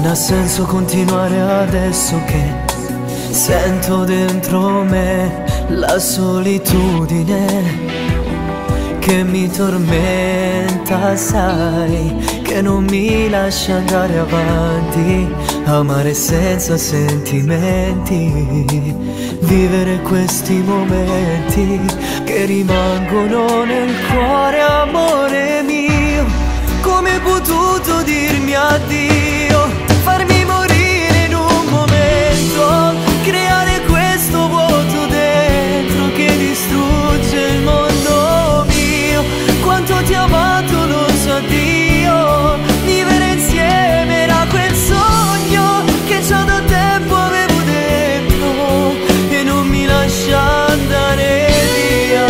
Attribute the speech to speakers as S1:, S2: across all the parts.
S1: ha senso continuare adesso che sento dentro me la solitudine che mi tormenta, sai, che non mi lascia andare avanti, amare senza sentimenti, vivere questi momenti che rimangono nel cuore, amore mio. Come hai potuto dirmi addio, farmi morire in un momento, creare questo vuoto dentro che distrugge il mondo mio. Quanto ti ho amato lo so Dio, vivere insieme era quel sogno che già da tempo avevo dentro e non mi lascia andare via.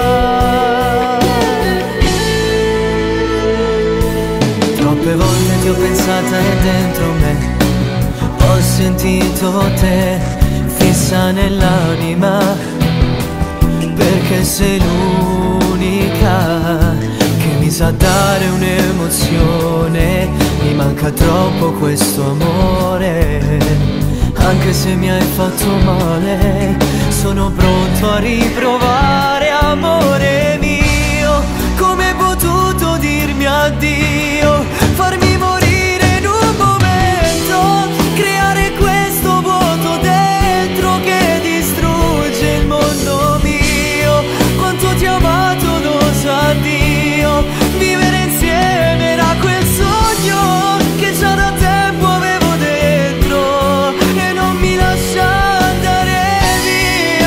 S1: Troppe volte ti ho pensata e dentro me ho sentito te fissa nell'anima, perché sei l'unica che mi sa dare un'emozione. Mi manca troppo questo amore, anche se mi hai fatto male, sono pronto a riprovare, amore mio. Come hai potuto dirmi addio, farmi morire in un momento, creare questo vuoto dentro che distrugge il mondo mio. Quanto ti ho amato lo sa Dio, vivere insieme era quel sogno che già da tempo avevo dentro e non mi lascia andare via.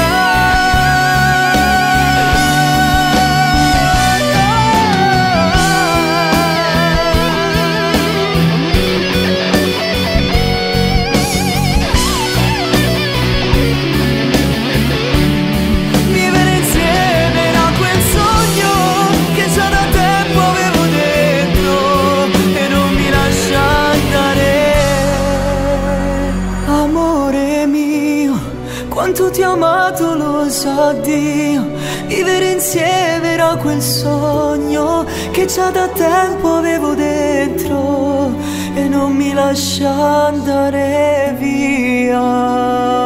S1: Vivere insieme era quel sogno che già da tempo avevo dentro e non mi lascia andare. Amore mio, quanto ti ho amato lo sa Dio, vivere insieme era quel sogno che già da tempo avevo dentro e non mi lascia andare via.